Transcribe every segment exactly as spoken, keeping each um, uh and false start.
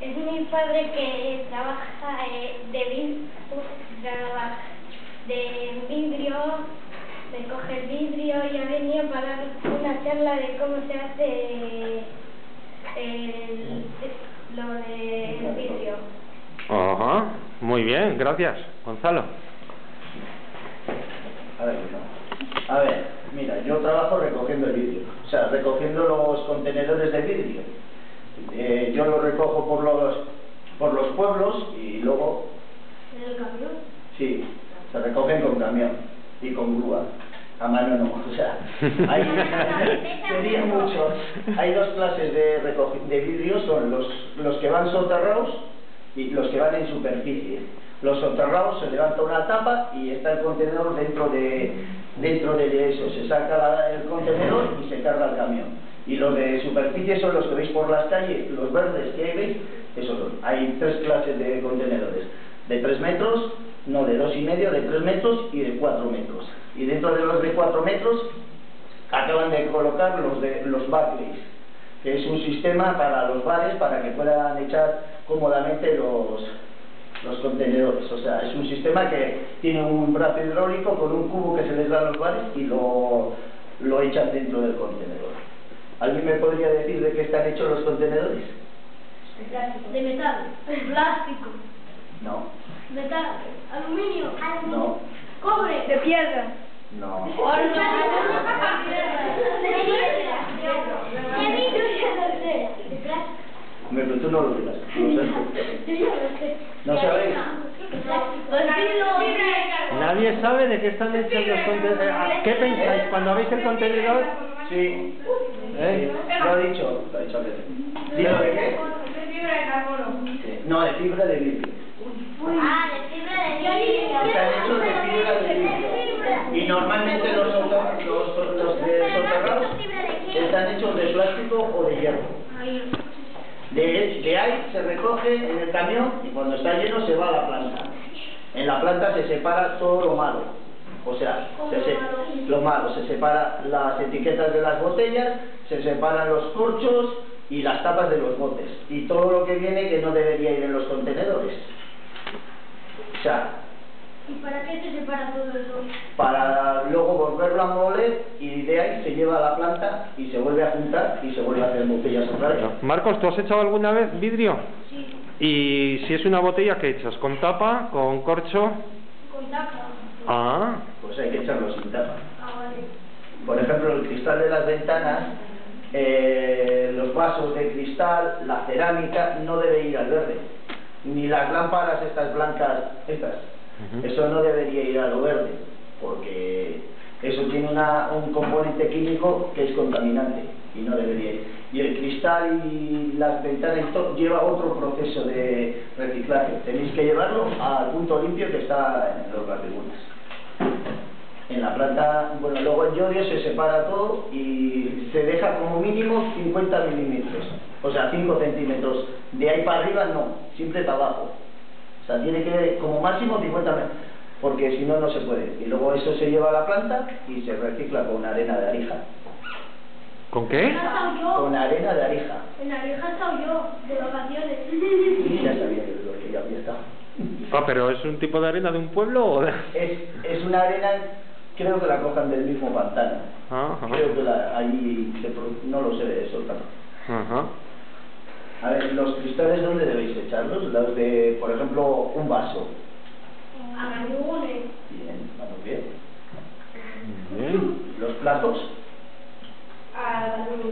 Es mi padre que trabaja eh, de, vid trabaja de vidrio, recoge el vidrio y ha venido para dar una charla de cómo se hace el, lo del vidrio. Ajá, muy bien, gracias. Gonzalo. A ver, a ver, mira, yo trabajo recogiendo el vidrio, o sea, recogiendo los contenedores de vidrio. Eh, yo los recojo por los por los pueblos y luego... ¿En el camión? Sí, se recogen con camión y con grúa. A mano no, o sea, hay, serían muchos. Hay dos clases de, de vidrio, son los, los que van soterrados y los que van en superficie. Los soterrados se levanta una tapa y está el contenedor dentro de, dentro de eso. Se saca la, el contenedor y se carga el camión. Y los de superficie son los que veis por las calles, los verdes que veis, esos son. Hay tres clases de contenedores. De tres metros, no, de dos y medio, de tres metros y de cuatro metros. Y dentro de los de cuatro metros acaban de colocar los de los backleys, que es un sistema para los bares para que puedan echar cómodamente los, los contenedores. O sea, es un sistema que tiene un brazo hidráulico con un cubo que se les da a los bares y lo, lo echan dentro del contenedor. ¿Alguien me podría decir de qué están hechos los contenedores? De plástico. De metal. Plástico. No. Metal. Aluminio. No. Cobre. De piedra. No. Oro. De piedra. De vidrio y de acera. De plástico. Hombre, pero tú no lo dirás. No sé. Yo ya lo sé. ¿No sabéis? ¿Nadie sabe de qué están hechos los contenedores? ¿Qué pensáis cuando veis el contenedor? Sí. ¿Eh? Lo he dicho. Lo he dicho antes. ¿Dilo de qué? De fibra de carbono. No, de fibra de vidrio. Ah, de fibra de vidrio. Están hechos de fibra de vidrio. Y normalmente los, soter- los, los de soterrados están hechos de plástico o de hierro. De, de ahí se recoge en el camión y cuando está lleno se va a la planta. En la planta se separa todo lo malo. O sea, se se, lo malo, se separa las etiquetas de las botellas, se separan los corchos y las tapas de los botes. Y todo lo que viene que no debería ir en los contenedores. O sea, ¿y para qué se separa todo eso? Para luego volverlo a moler y de ahí se lleva a la planta y se vuelve a juntar y se vuelve a hacer botellas otra vez. Marcos, ¿tú has echado alguna vez vidrio? Sí. Y si es una botella, ¿qué echas? ¿Con tapa? ¿Con corcho? Con tapa. Ah, Pues hay que echarlo sin tapa. Ah, vale. Por ejemplo, el cristal de las ventanas, eh, los vasos de cristal, la cerámica, no debe ir al verde. Ni las lámparas estas blancas, estas. uh-huh. Eso no debería ir a lo verde, porque eso tiene una, un componente químico que es contaminante y no debería ir. Y el cristal y las ventanas y todo lleva otro proceso de reciclaje. Tenéis que llevarlo al punto limpio que está en los barrigones. En la planta, bueno, luego el yodio se separa todo y se deja como mínimo cincuenta milímetros, o sea, cinco centímetros. De ahí para arriba no, siempre para abajo. O sea, tiene que como máximo cincuenta metros, porque si no, no se puede. Y luego eso se lleva a la planta y se recicla con arena de arija. ¿con qué? ¿He estado yo? Con arena de arija. En la vieja he estado yo, de vacaciones. Y ya sabía que lo que ya había estado. Ah, pero ¿es un tipo de arena de un pueblo o de...? Es, es una arena, creo que la cojan del mismo pantano. Ajá. Creo que la, allí se pro, no lo sé de eso. Ajá. A ver, los cristales, ¿dónde debéis echarlos? Los de, por ejemplo, un vaso. A barrigones. Bien, vamos bien. Bien. Los platos, A barrigones.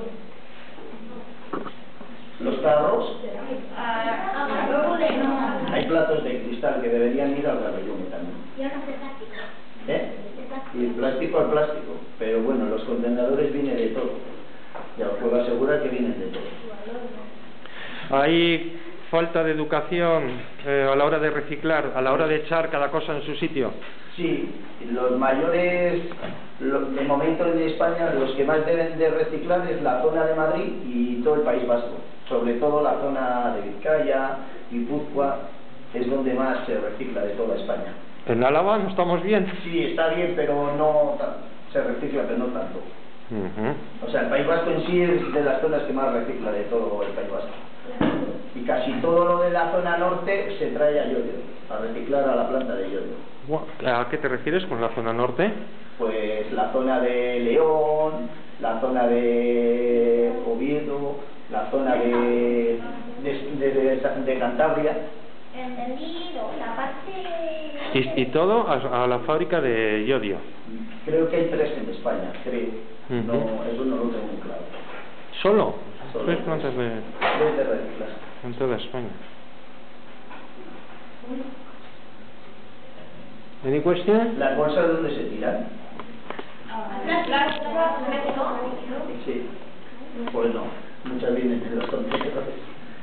los tarros. A barrigones no. Hay platos de cristal que deberían ir al gabellón también. Y ahora de plástico. ¿Eh? De plástico. Y el plástico al plástico. Pero bueno, los contenedores vienen de todo. Ya os puedo asegurar que vienen de todo. ¿Hay falta de educación eh, a la hora de reciclar, a la hora de echar cada cosa en su sitio? Sí, los mayores, lo- de momento en España, los que más deben de reciclar es la zona de Madrid y todo el País Vasco. Sobre todo la zona de Vizcaya, Guipúzcoa, es donde más se recicla de toda España. ¿En Álava no estamos bien? Sí, está bien, pero no tan- se recicla, pero no tanto. Uh-huh. O sea, el País Vasco en sí es de las zonas que más recicla de todo el País Vasco. Y casi todo lo de la zona norte se trae a Llodio, a reciclar a la planta de Llodio. ¿A qué te refieres con la zona norte? Pues la zona de León, la zona de Oviedo, la zona de, de, de, de, de Cantabria. Entendido, la parte... Y, y todo a, a la fábrica de Llodio. Creo que hay tres en España, creo. Uh-huh. No, eso no lo tengo muy claro. ¿Solo? Solo Tres plantas de... Tres de reciclaje. En toda España. ¿Any question? ¿Las bolsas dónde se tiran? Sí. Pues no, muchas vienen en los contenedores.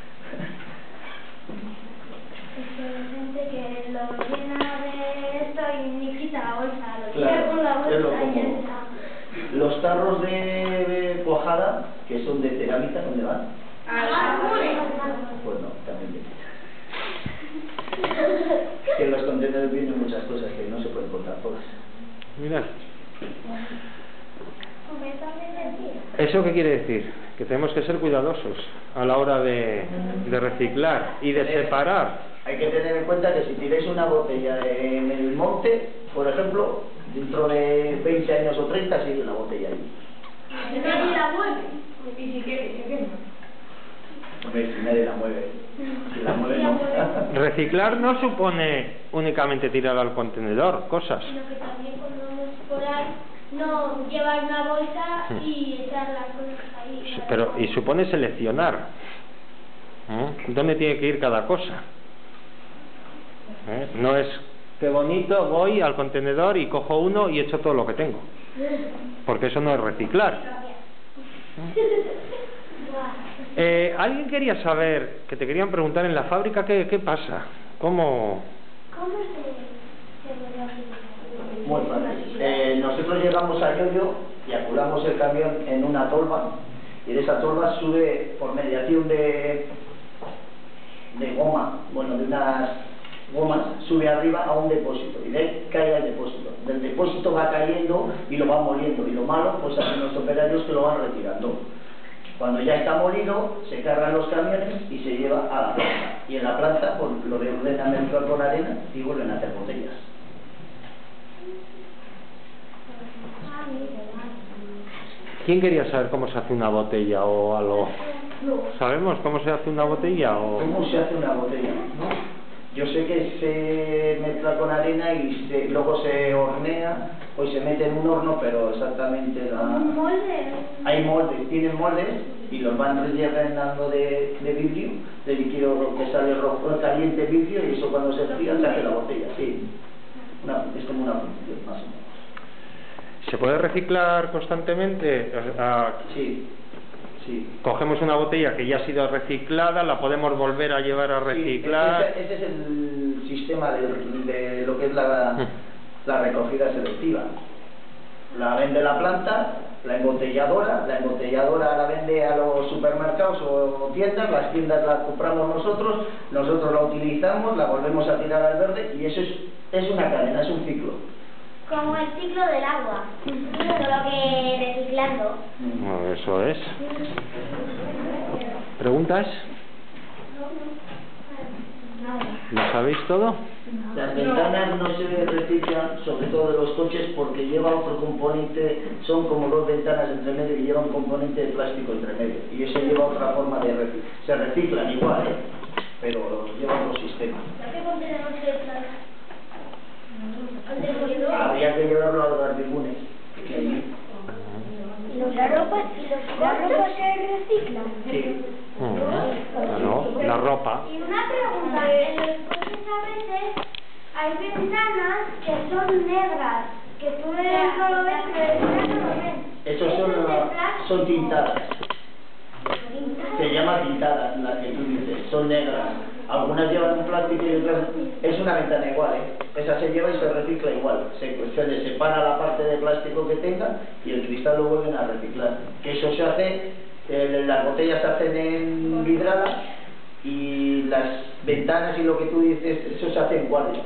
Hay gente que lo llena de esto y ni quita la bolsa, lo Claro, tira con la es lo bolsa y ya común. está. Los tarros de cuajada, que son de cerámica, ¿dónde van? Pues no, también vienen. Que en los contenedores vienen muchas cosas que no se pueden contar todas. Mirad. ¿Eso qué quiere decir? Que tenemos que ser cuidadosos a la hora de, de reciclar y de separar. Hay que tener en cuenta que si tiráis una botella en el monte, por ejemplo, dentro de veinte años o treinta sigue la botella ahí. Y nadie la mueve. Y si quiere, si quiere. Hombre, si nadie la mueve. Si la mueve, no. Reciclar no supone únicamente tirar al contenedor cosas. Sino que también cuando vamos por ahí, no llevar una bolsa y echar las cosas ahí. Pero, y supone seleccionar. ¿Eh? ¿Dónde tiene que ir cada cosa? ¿Eh? No es, qué bonito, voy al contenedor y cojo uno y echo todo lo que tengo. Porque eso no es reciclar. Eh, alguien quería saber, que te querían preguntar en la fábrica, ¿qué, qué pasa? ¿Cómo...? ¿Cómo se, se recicla? Muy fácil. Eh, nosotros llegamos a Llodio y acuramos el camión en una tolva, y de esa tolva sube por mediación de, de goma, bueno, de unas gomas, sube arriba a un depósito, y de ahí cae al depósito. Del depósito va cayendo y lo va moliendo, y lo malo, pues hacen los operarios que lo van retirando. Cuando ya está molido, se cargan los camiones y se lleva a la planta. Y en la planta, pues, lo reordenan a mezclar con arena y vuelven a hacer botellas. ¿Quién quería saber cómo se hace una botella o algo? ¿Sabemos cómo se hace una botella? O... ¿Cómo se hace una botella? ¿No? Yo sé que se mezcla con arena y se, luego se hornea o se mete en un horno, pero exactamente la... ¿Un molde? Hay moldes, tienen moldes y los van rellenando de, de vidrio, de líquido que sale rojo, caliente vidrio, y eso cuando se enfría se hace la botella, sí. Una, es como una función, más o menos. ¿Se puede reciclar constantemente? Ah, Sí, sí. cogemos una botella que ya ha sido reciclada, la podemos volver a llevar a reciclar. Sí, ese, ese es el sistema de, de lo que es la, la recogida selectiva. La vende la planta, la embotelladora, la embotelladora la vende a los supermercados o tiendas, las tiendas las compramos nosotros, nosotros la utilizamos, la volvemos a tirar al verde, y eso es, es una cadena, es un ciclo. Como el ciclo del agua, solo que reciclando. No, eso es. ¿Preguntas? ¿Lo sabéis todo? Las ventanas no se reciclan, sobre todo de los coches, porque lleva otro componente, son como dos ventanas entre medio y lleva un componente de plástico entre medio, y eso lleva otra forma de reciclar. Se reciclan igual, ¿eh? Pero lleva otro sistema. ¿Qué contenemos de plástico? Habría que llevarlo a los garbibunes, que allí. ¿Y los la ropa, y los la ropa se reciclan? Sí. Uh-huh. No, la ropa. Y una pregunta, en los coches a veces hay ventanas que son negras, que tú de dentro lo ves, pero de fuera no lo ves. Esos son, son tintadas. Se llama tintadas las que tú dices, son negras. Algunas llevan un plástico y otras... Es una ventana igual, ¿eh? Esa se lleva y se recicla igual. Se, se le separa la parte de plástico que tenga y el cristal lo vuelven a reciclar. Que eso se hace, eh, las botellas se hacen en vidrala y las ventanas y lo que tú dices, eso se hace en guardia.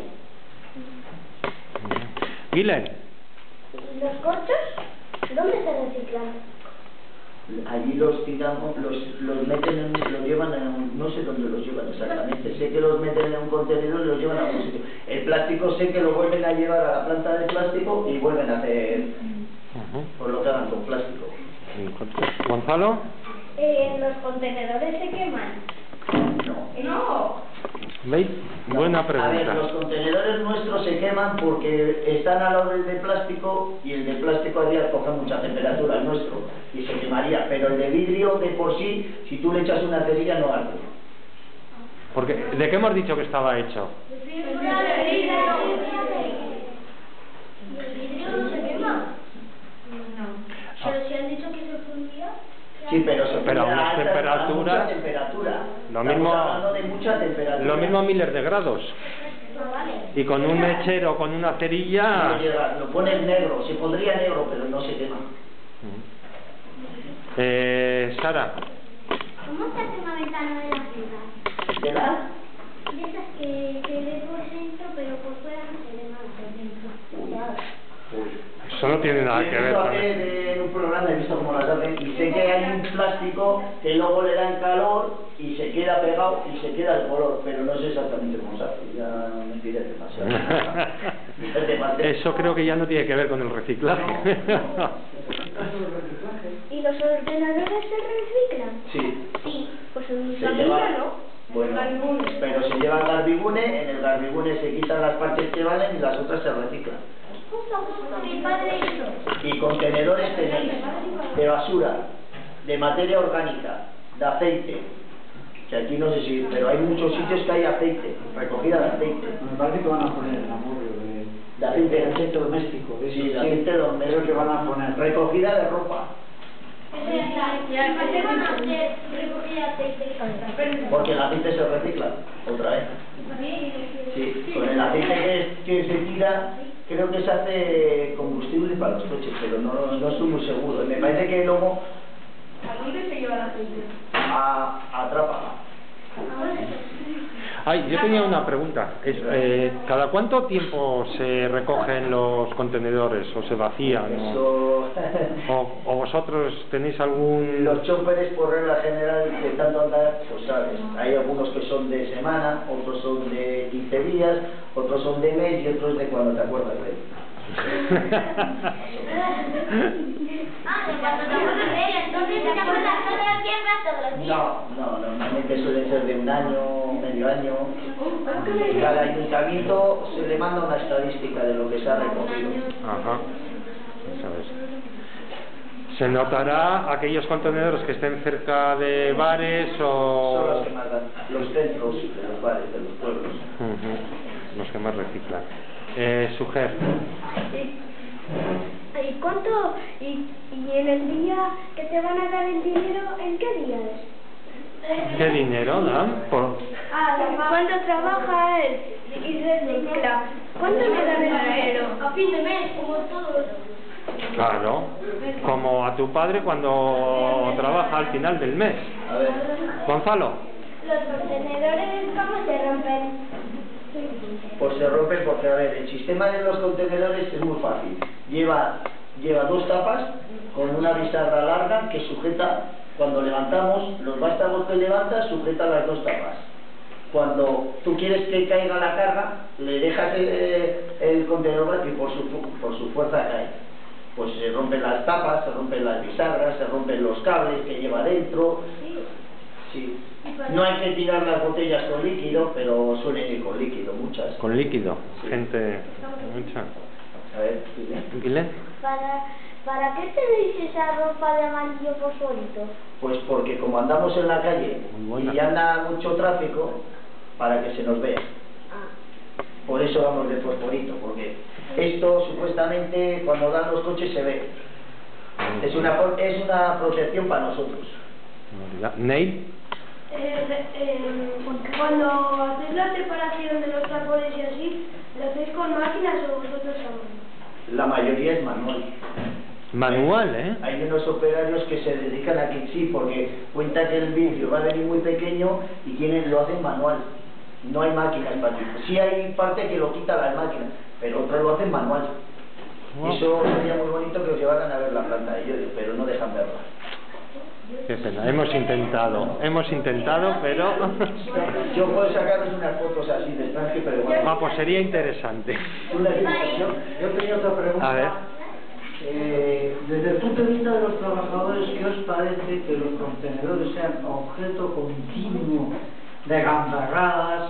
Guilén. ¿Y los coches? ¿Dónde se reciclan? allí los tiramos, los, los meten en, los llevan en un, no sé dónde los llevan exactamente, sé que los meten en un contenedor y los llevan a algún sitio. El plástico sé que lo vuelven a llevar a la planta de plástico y vuelven a hacer por lo que hagan con plástico. Gonzalo. Eh, ¿Los contenedores se queman? No. No. ¿Veis? No. Buena A ver, pregunta. los contenedores nuestros se queman porque están al lado del de plástico y el de plástico haría coger mucha temperatura, el nuestro, y se quemaría. Pero el de vidrio, de por sí, si tú le echas una cerilla, no arde. Porque, ¿de qué hemos dicho que estaba hecho? ¿El vidrio no se quema? No. Pero si han dicho que se fundía. Sí, pero se Pero a unas alta, temperaturas, a mucha temperatura. Lo Estamos mismo, hablando de mucha temperatura. lo mismo a miles de grados. Y con un mechero, con una cerilla... No llega, lo pones negro, se pondría negro, pero no se quema. Eh, Sara. ¿Cómo se hace una ventana de la ciudad? ¿De la? De esas que, que ves por dentro, pero por fuera no se ve nada por dentro. Eso no tiene nada He que ver visto con hacer, eso. eh, en un programa, he visto cómo las hacen, y sé que hay un plástico que luego le dan calor y se queda pegado y se queda el color, pero no sé exactamente cómo se hace, ya me pide demasiado. Eso creo que ya no tiene que ver con el reciclaje. ¿Y los ordenadores se reciclan? Sí. Sí. Pues en Se mi lleva, familia no. bueno, Garbigune. pero se lleva al garbigune, en el garbigune se quitan las partes que valen y las otras se reciclan. Justo, justo, mi padre hizo. Y contenedores tenéis de basura, de materia orgánica, de aceite, que aquí no sé si, pero hay muchos sitios que hay aceite, recogida de aceite. Me parece que van a poner el apoyo de, De aceite. de aceite doméstico, de Sí, de ese- aceite eso doméstico. que van a poner. Recogida de ropa, porque el aceite se recicla, otra vez. Sí, con el aceite que, que se tira, creo que se hace combustible para los coches, pero no, no estoy muy seguro. Me parece que luego ¿A dónde se lleva el aceite? a, a Trápaga. Ay, yo tenía una pregunta. Es, eh, ¿Cada cuánto tiempo se recogen los contenedores o se vacían? O, Eso, o, o vosotros tenéis algún...? los choferes por regla general de tanto andar, pues sabes, hay algunos que son de semana, otros son de quince días, otros son de mes y otros de cuando te acuerdas de él. Ah, de cuando te acuerdas de él, entonces te acuerdas todos los días, todos los días. No, no, normalmente suelen ser de un año, medio año. Cada ayuntamiento se le manda una estadística de lo que se ha recogido. Ajá. Eso es. ¿Se notará aquellos contenedores que estén cerca de bares Son o...? los que más dan, los centros de los bares, de los pueblos. Ujú. Los que más reciclan. Eh, Sujer. ¿Y cuánto? Y, y en el día que te van a dar el dinero, ¿en qué día es? ¿Qué dinero dan? Por... Ah, cuando trabaja él y recicla. ¿Cuánto le dan el dinero? A fin de mes, como todos. Claro, como a tu padre cuando trabaja al final del mes. A ver, Gonzalo. Los contenedores, ¿cómo se rompen? pues se rompe porque, a ver, el sistema de los contenedores es muy fácil. Lleva, lleva dos tapas con una bisagra larga que sujeta, cuando levantamos, los vástagos que levantas sujetan las dos tapas. Cuando tú quieres que caiga la carga, le dejas el, el contenedor y por su, por su fuerza cae. Pues se rompen las tapas, se rompen las bisagras, se rompen los cables que lleva dentro. Sí. No hay que tirar las botellas con líquido, pero suelen ir con líquido, muchas. Con líquido. Sí. Gente mucha. A ver, dime. ¿Dile? ¿Para, ¿Para qué tenéis esa ropa de amarillo fosforito? Pues porque como andamos en la calle Muy buena. y anda mucho tráfico, para que se nos vea. Ah. Por eso vamos de fosforito, porque esto supuestamente cuando dan los coches se ve. Es una, es una protección para nosotros. Neil. Eh, eh, cuando hacéis la separación de los trapores y así, ¿lo hacéis con máquinas o vosotros a mano? La mayoría es manual. Manual, ¿eh? Hay unos operarios que se dedican a que sí, porque cuenta que el vidrio va a venir muy pequeño y tienen, lo hacen manual. No hay máquinas para ti. Sí hay parte que lo quita las máquinas, pero otros lo hacen manual. Wow. Eso sería muy bonito que os llevaran a ver la planta de yodio, pero no dejan verla. Qué pena, hemos intentado, hemos intentado, pero... Yo puedo sacaros unas fotos así de extranjero, pero bueno. Ah, pues sería interesante. Una ilustración. Yo tenía otra pregunta. A ver. Eh, desde el punto de vista de los trabajadores, ¿qué os parece que los contenedores sean objeto continuo de gandarradas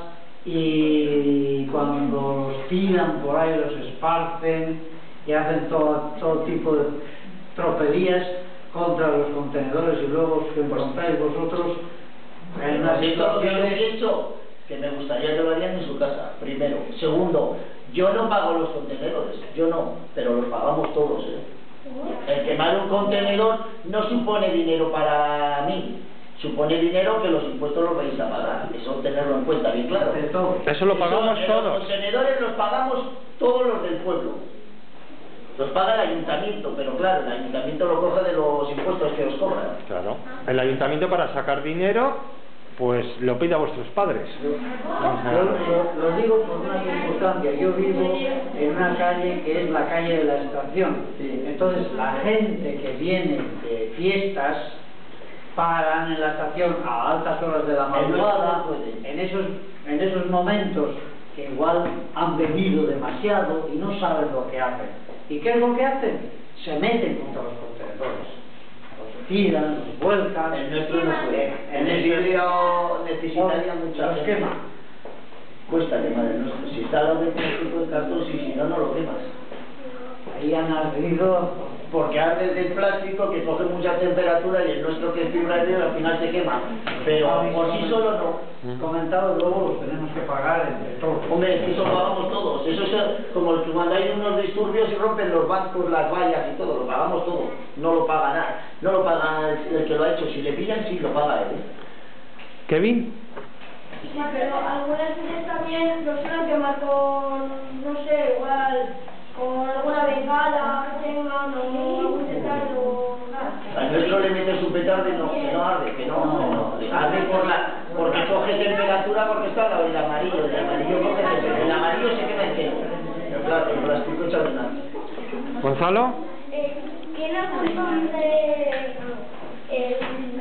y cuando los tiran por ahí los esparcen y hacen todo, todo tipo de tropelías contra los contenedores y luego os encontráis vosotros en una Esto que situación? he hecho, que me gustaría que lo harían en su casa, primero. Segundo, yo no pago los contenedores, yo no, pero los pagamos todos, ¿eh? El quemar un contenedor no supone dinero para mí, supone dinero que los impuestos los vais a pagar, eso tenerlo en cuenta bien claro. De todo. Eso lo pagamos Eso, todos. Los contenedores los pagamos todos los del pueblo. Los paga el ayuntamiento, pero claro, el ayuntamiento lo coge de los impuestos que os cobran. Claro. El ayuntamiento, para sacar dinero, pues lo pide a vuestros padres. Yo lo, lo digo por una circunstancia. Yo vivo en una calle que es la calle de la estación. Entonces, la gente que viene de fiestas paran en la estación a altas horas de la madrugada, en esos, en esos momentos que igual han bebido demasiado y no saben lo que hacen. ¿Y qué es lo que hacen? Se meten contra los contenedores. Los tiran, los vuelcan. El nuestro no puede. En el vidrio necesitaría mucha los gente. quema. Cuesta quemar el nuestro. Si está hablando con el tipo de cartón, y si no, no lo quemas. Ahí han ardido. Porque arde del plástico que coge mucha temperatura y el nuestro que es fibra de al final se quema. Pero por sí solo no. Comentado, luego los tenemos que pagar entre todos. Hombre, eso lo pagamos todos. Eso es como el que cuando hay unos disturbios y rompen los bancos, las vallas y todo, lo pagamos todo. No lo paga nada. No lo paga el, el que lo ha hecho. Si le pillan, sí lo paga él. Kevin. Sí, pero algunas veces también lo suelen quemar con, no sé, igual, con alguna bengala que tengan o algún petardo o nada. Al nuestro le mete su petardo y no, que no arde, que no, que no. Arde por la, porque coge temperatura porque está al lado del amarillo. El amarillo coge temperatura. El amarillo se quema entero. El plástico, el plástico echa de nada. Gonzalo. Eh, ¿Tiene algún nombre el,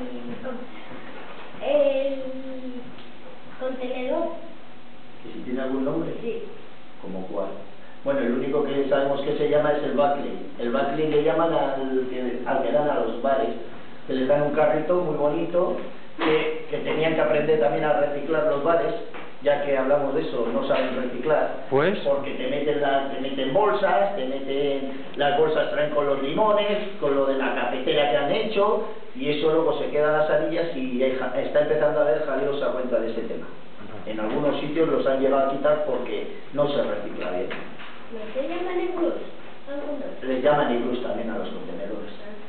el contenedor? ¿Que si tiene algún nombre? Sí. ¿Como cuál? Bueno, el único que sabemos que se llama es el buckling. El buckling le llaman al que, al que dan a los bares, que les dan un carrito muy bonito, que, que tenían que aprender también a reciclar los bares, ya que hablamos de eso, no saben reciclar. Pues. Porque te meten, la, te meten bolsas, te meten, las bolsas traen con los limones, con lo de la cafetera que han hecho, y eso luego se queda en las anillas y está empezando a haber jaleos a cuenta de ese tema. En algunos sitios los han llegado a quitar porque no se recicla bien. ¿No se llaman iglús? Algunos. Les llaman iglús también a los contenedores.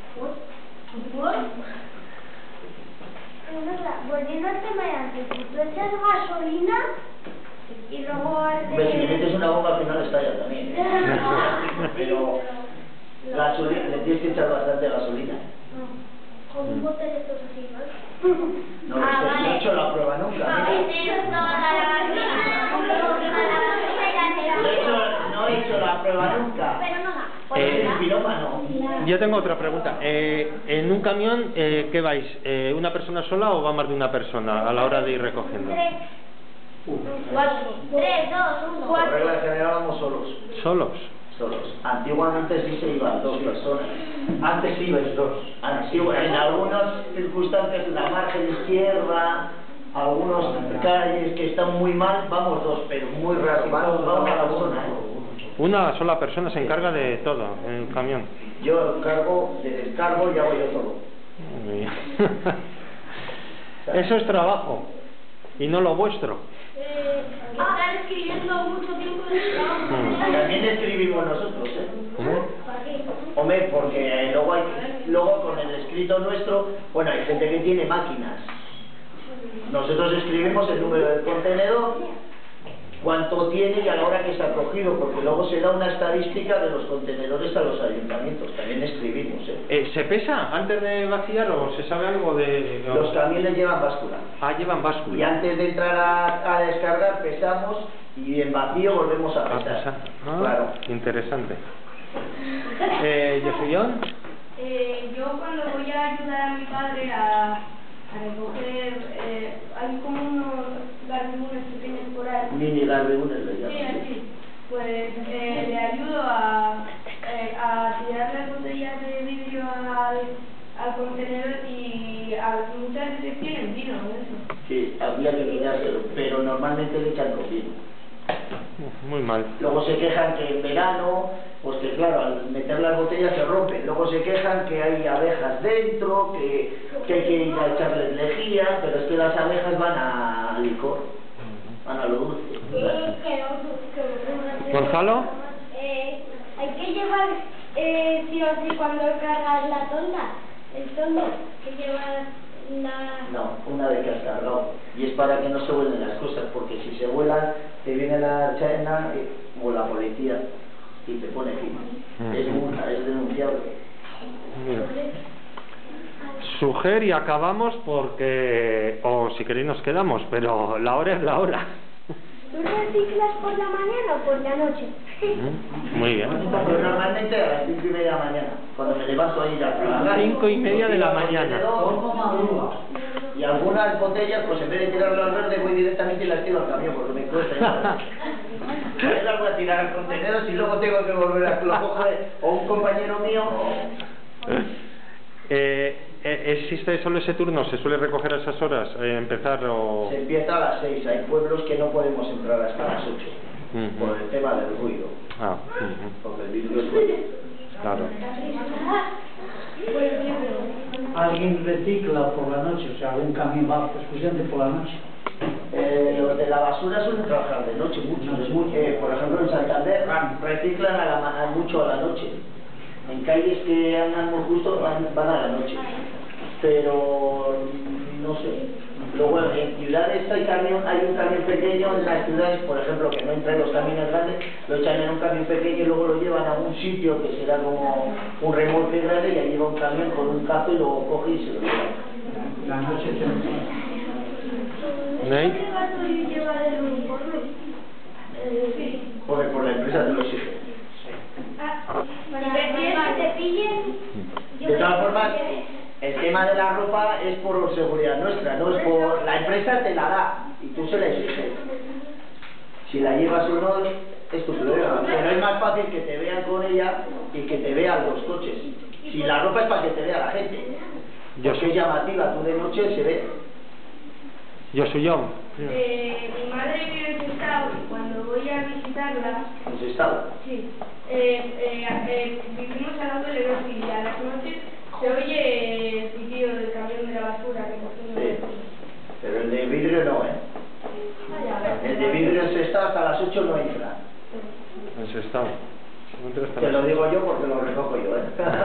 Es verdad, volviendo al tema de antes, si tú echas gasolina y luego Hombre, si le metes una bomba al final estalla también, ¿eh? Pero gasolina, le tienes que echar bastante gasolina. con un bote de estos así, ¿no? No, Ah, no vale. he hecho la prueba nunca. A veces toda la gasolina, como quema la gasolina, No he hecho, no he hecho la prueba nunca. pero no da. Eh, Es pirómano. Yo tengo otra pregunta. Eh, en un camión, eh, ¿qué vais? Eh, ¿Una persona sola o va más de una persona a la hora de ir recogiendo? Tres, cuatro, tres, dos, uno. Por regla general vamos solos. ¿Solos? Solos. Antiguamente sí se iban dos personas. Antes ibais dos. Antiguo, en algunas circunstancias, en la margen izquierda, algunos calles que están muy mal, vamos dos, pero muy raro. Vamos, vamos a la persona, ¿eh? Una sola persona se encarga de todo en el camión. Yo cargo, de descargo y hago yo todo. Muy bien. Eso es trabajo y no lo vuestro. Eh, estar escribiendo mucho tiempo en el trabajo. También escribimos nosotros, ¿eh? ¿Mm? Hombre, porque luego, hay, luego con el escrito nuestro, bueno, hay gente que tiene máquinas. Nosotros escribimos el número del contenedor, cuánto tiene y a la hora que se ha cogido, porque luego se da una estadística de los contenedores a los ayuntamientos. También escribimos, ¿eh? Eh, ¿Se pesa antes de vaciar o se sabe algo de...? Los camiones llevan báscula. Ah, llevan Y báscula. antes de entrar a, a descargar pesamos y en vacío volvemos a Ah, pesar. pesa. Ah, Claro. interesante. Eh, ¿Yo soy John? Eh, yo cuando voy a ayudar a mi padre a, a recoger, eh, hay como unos garbibunes pequeños por ahí. Mini garbibunes le llaman. Sí, así. Pues eh, le ayudo a, eh, a tirar las botellas de vidrio al, al contenedor y a, muchas veces tienen vino, eso. Sí, había que quitárselo, pero normalmente le echan con vino. Muy mal. Luego se quejan que en verano, pues que claro, al meter las botellas se rompen. Luego se quejan que hay abejas dentro, que, que hay que ir a echarles lejía, pero es que las abejas van a licor, van a lo dulce. ¿Gonzalo? Eh, hay que llevar, eh, sí o sí, cuando cargas la tonda, el tondo, que llevar la... No, una vez que has cargado. Y es para que no se vuelen las cosas, porque si se vuelan, te viene la chena eh, o la policía y te pone fin. Es multa, es denunciable. Mira. Suger y acabamos porque, o si queréis nos quedamos, pero la hora es la hora. ¿Tú reciclas por la mañana o por la noche? Muy bien. Yo normalmente a las cinco y media de la mañana, cuando me levanto a ir a trabajar. Cinco y media de la mañana. Y algunas botellas, pues en vez de tirarlas al verde, voy directamente y las tiro al camión, porque me cuesta. Yo las voy a tirar al contenedor y luego tengo que volver a que lo coja o un compañero mío o... Eh, ¿Existe solo ese turno? ¿Se suele recoger a esas horas? Eh, ¿Empezar o...? Se empieza a las seis, hay pueblos que no podemos entrar hasta las ocho, Uh-huh. por el tema del ruido, Ah, uh-huh. porque el vidrio es ruido. Claro. ¿Alguien recicla por la noche? O sea, algún camión va exclusivamente por la noche. Eh, los de la basura suelen trabajar de noche mucho, es muy, eh, por ejemplo en Santander reciclan a la, ma- a mucho a la noche. En calles que andan muy justo van, van a la noche, pero no sé. Luego en ciudades hay camión, hay un camión pequeño en las ciudades, por ejemplo, que no entran los camiones grandes, lo echan en un camión pequeño y luego lo llevan a un sitio que será como un remolque grande y ahí va un camión con un cazo y luego coge y se lo lleva. La noche se... ¿Ney? llevar el uniforme? Eh, sí. Por, por la empresa te lo exige. Ah, para que te pillen... yo De creo todas que- formas, el tema de la ropa es por seguridad nuestra, no es por... La empresa te la da y tú se la exiges. Si la llevas o no, es tu problema. Pero es más fácil que te vean con ella y que te vean los coches. Si la ropa es para que te vea la gente. Yo Porque soy es llamativa, tú de noche se ve. Yo soy yo. Eh, mi madre vive en Sestao y cuando voy a visitarla, En ese estado. sí, eh, eh, eh, vivimos al lado del Eroski y a las noches se oye el pitido del camión de la basura que cogemos. Sí. Pero el de vidrio no, ¿eh? Vaya, El de vidrio en ese estado hasta las ocho no entra. En ese estado. No entras hasta Te lo las- digo yo porque lo recojo yo, ¿eh?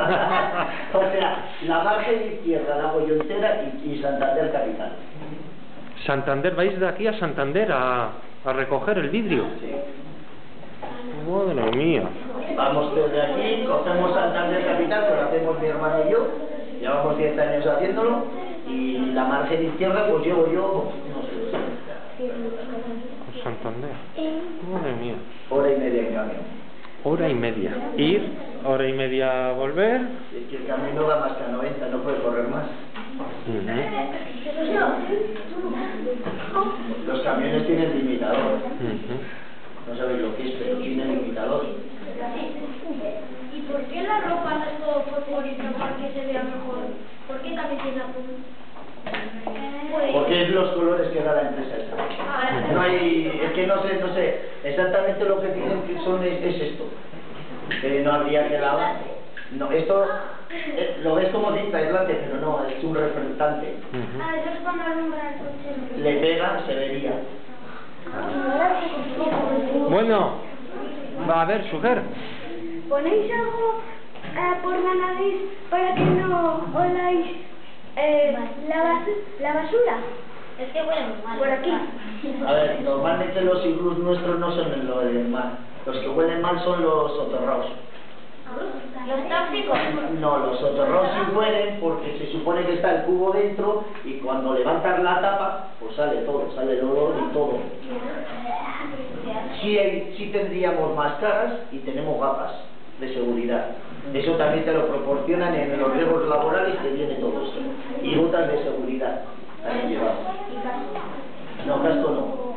O sea, la margen izquierda la hago yo entera y, y Santander capital. Santander, ¿vais de aquí a Santander a, a recoger el vidrio? Sí. Madre mía. Vamos desde aquí, cogemos Santander capital, que lo hacemos mi hermano y yo, llevamos diez años haciéndolo, y la margen izquierda pues llevo yo, no sé, Santander. Madre mía. hora y media en camión. Hora y media. Ir, hora y media volver. Es que el camino da más que a noventa, no puede correr más. Ujú. Los camiones tienen limitador, Ujú. no sabéis lo que es, pero tienen limitador. ¿Y por qué la ropa no es todo fosforito para que se vea mejor? ¿Por qué también tiene azul? Pues- Porque es los colores que da la empresa esa. No hay, es que no sé, no sé, exactamente lo que tienen que son es, es esto. Eh, no habría quedado. No, esto eh, lo ves como cinta aislante, pero no, es un reflectante. Ujú. Ah, eso es cuando alumbra el coche. Le pega, se vería. Bueno, va a ver, Suger. ¿Ponéis algo eh, por la nariz para que no oláis eh, la, basu- la basura? Es que huele muy mal. Por aquí. A ver, normalmente los iglús nuestros no son en lo del mar. Los que huelen mal son los soterrados. Los tóxicos. No, los soterrados sí huelen porque se supone que está el cubo dentro y cuando levantas la tapa, pues sale todo, sale el olor y todo. Sí, hay- sí tendríamos máscaras y tenemos gafas de seguridad. Eso también te lo proporcionan en los riesgos laborales, te viene todo esto. Y botas de seguridad también llevamos. No, casco no.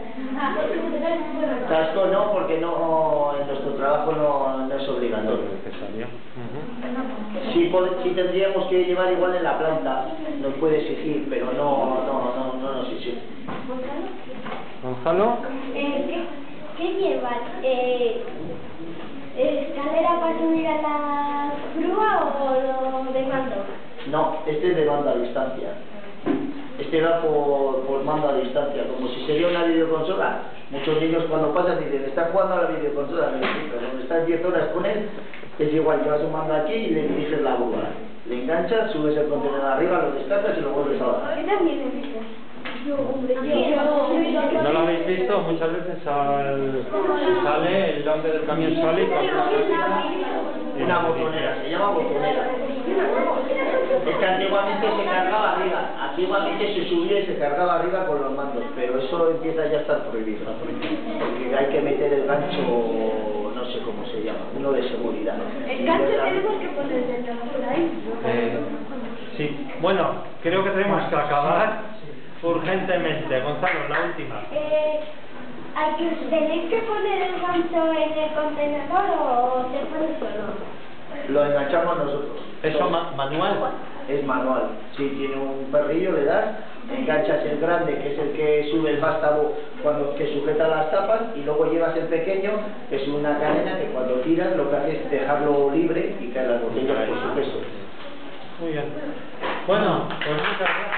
Casco no, porque no, en nuestro trabajo no, no es obligatorio. Necesario. Uh-huh. Sí, pod- sí tendríamos que llevar igual en la planta, nos puede exigir, pero no, no, no, no nos exige. Gonzalo. Eh, ¿qué, ¿Qué llevan? Eh, ¿Escalera para subir a la grúa o lo de mando? No, este es de mando a distancia. Este va por, por mando a distancia, como si sería una videoconsola. Muchos niños cuando pasan dicen, está jugando a la videoconsola, me dicen, pero cuando estás diez horas con él, es igual, llevas un mando aquí y le diriges la grúa. Le enganchas, subes el contenedor arriba, lo descargas y lo vuelves a bajar. ¿Qué también necesitas? Yo, hombre, yo... ¿No lo habéis visto? Muchas veces al... sale, el hombre del camión sale y con una... Una botonera, se llama botonera. Es que antiguamente se cargaba arriba, antiguamente se subía y se cargaba arriba con los mandos, pero eso empieza ya a estar prohibido, porque hay que meter el gancho, no sé cómo se llama, uno de seguridad. El gancho tenemos que poner dentro por ahí. Eh, sí, bueno, creo que tenemos que acabar urgentemente. Gonzalo, la última. Eh, ¿hay que, ¿Tenéis que poner el gancho en el contenedor o se pone solo? Lo enganchamos nosotros. ¿Eso ma manual? Es manual. Si tiene un perrillo, le das, enganchas el grande, que es el que sube el vástago cuando que sujeta las tapas, y luego llevas el pequeño, que es una cadena que cuando tiras lo que hace es dejarlo libre y caer las botellas por su peso. Muy bien. Bueno, pues muchas gracias.